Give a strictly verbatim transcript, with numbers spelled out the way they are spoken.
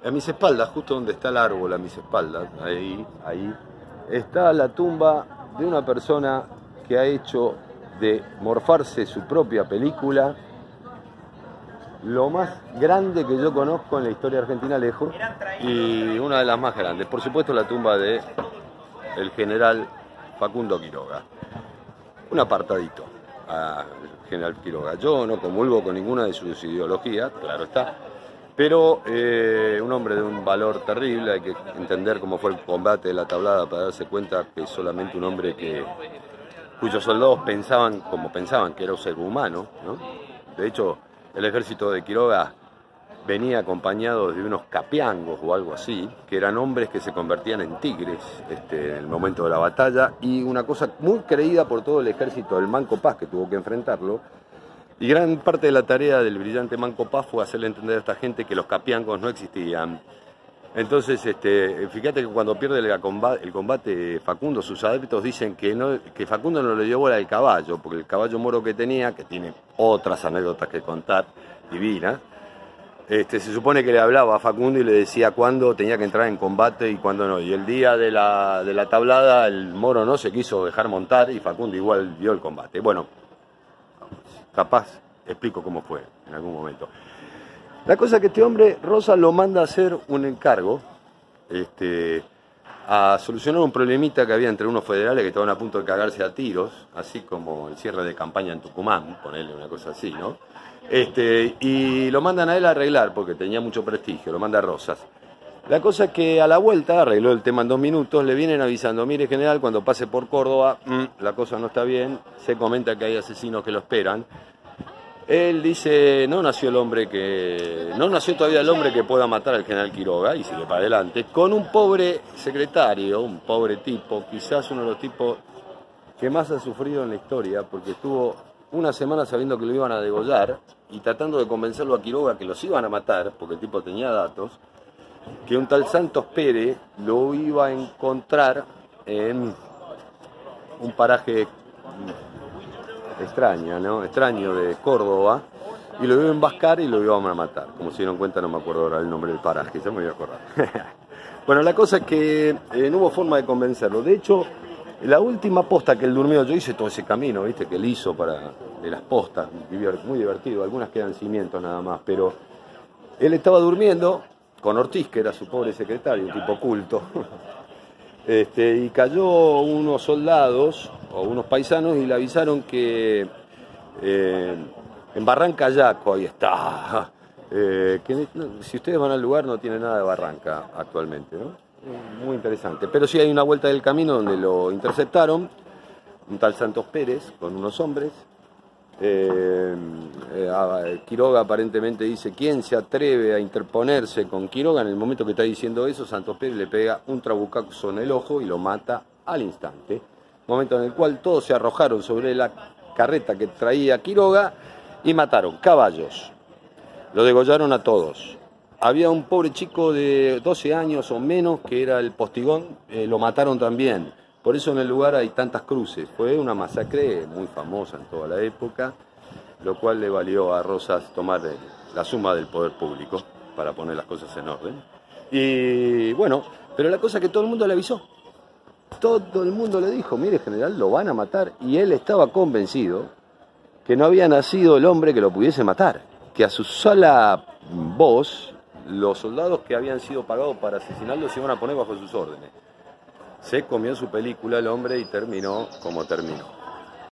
A mis espaldas, justo donde está el árbol, a mis espaldas, ahí, ahí, está la tumba de una persona que ha hecho de morfarse su propia película lo más grande que yo conozco en la historia argentina lejos, y una de las más grandes. Por supuesto, la tumba de el general Facundo Quiroga. Un apartadito al general Quiroga. Yo no comulgo con ninguna de sus ideologías, claro está, pero eh, un hombre de un valor terrible. Hay que entender cómo fue el combate de la Tablada para darse cuenta que es solamente un hombre que, cuyos soldados pensaban como pensaban, que era un ser humano, ¿no? De hecho, el ejército de Quiroga venía acompañado de unos capiangos o algo así, que eran hombres que se convertían en tigres este, en el momento de la batalla, y una cosa muy creída por todo el ejército del Manco Paz, que tuvo que enfrentarlo. Y gran parte de la tarea del brillante Manco Paz fue hacerle entender a esta gente que los capiangos no existían. Entonces, este, fíjate que cuando pierde el combate, el combate Facundo, sus adeptos dicen que, no, que Facundo no le dio bola al caballo, porque el caballo moro que tenía, que tiene otras anécdotas que contar, divinas, este, se supone que le hablaba a Facundo y le decía cuándo tenía que entrar en combate y cuándo no. Y el día de la, de la tablada, el moro no se quiso dejar montar y Facundo igual dio el combate. Bueno, capaz explico cómo fue en algún momento. La cosa es que este hombre, Rosas, lo manda a hacer un encargo, este, a solucionar un problemita que había entre unos federales que estaban a punto de cagarse a tiros, así como el cierre de campaña en Tucumán, ponerle una cosa así, ¿no? Este, y lo mandan a él a arreglar, porque tenía mucho prestigio, lo manda a Rosas. La cosa es que a la vuelta, arregló el tema en dos minutos, le vienen avisando, mire general, cuando pase por Córdoba, mmm, la cosa no está bien, se comenta que hay asesinos que lo esperan. Él dice, no nació el hombre que, no nació todavía el hombre que pueda matar al general Quiroga, y sigue para adelante, con un pobre secretario, un pobre tipo, quizás uno de los tipos que más ha sufrido en la historia, porque estuvo una semana sabiendo que lo iban a degollar, y tratando de convencerlo a Quiroga que los iban a matar, porque el tipo tenía datos, que un tal Santos Pérez lo iba a encontrar en un paraje extraña, ¿no? extraño de Córdoba, y lo iba a embascar y lo iban a matar. Como se dieron cuenta, no me acuerdo ahora el nombre del paraje, ya me voy a acordar. Bueno, la cosa es que eh, no hubo forma de convencerlo. De hecho, la última posta que él durmió, yo hice todo ese camino, ¿viste? Que él hizo para de las postas, muy divertido, algunas quedan cimientos nada más, pero él estaba durmiendo con Ortiz, que era su pobre secretario, un tipo culto. Este, y cayó unos soldados o unos paisanos y le avisaron que eh, en Barranca Yaco, ahí está, eh, que no, si ustedes van al lugar no tiene nada de Barranca actualmente, ¿no? Muy interesante, pero sí hay una vuelta del camino donde lo interceptaron, un tal Santos Pérez con unos hombres. Eh, eh, Quiroga aparentemente dice, ¿quién se atreve a interponerse con Quiroga? En el momento que está diciendo eso, Santos Pérez le pega un trabucazo en el ojo y lo mata al instante. Momento en el cual todos se arrojaron sobre la carreta que traía Quiroga y mataron caballos. Lo degollaron a todos. Había un pobre chico de doce años o menos que era el postigón, eh, lo mataron también. Por eso en el lugar hay tantas cruces. Fue una masacre muy famosa en toda la época, lo cual le valió a Rosas tomar la suma del poder público para poner las cosas en orden. Y bueno, pero la cosa es que todo el mundo le avisó. Todo el mundo le dijo, mire general, lo van a matar. Y él estaba convencido que no había nacido el hombre que lo pudiese matar. Que a su sola voz, los soldados que habían sido pagados para asesinarlo se iban a poner bajo sus órdenes. Se comió su película el hombre y terminó como terminó.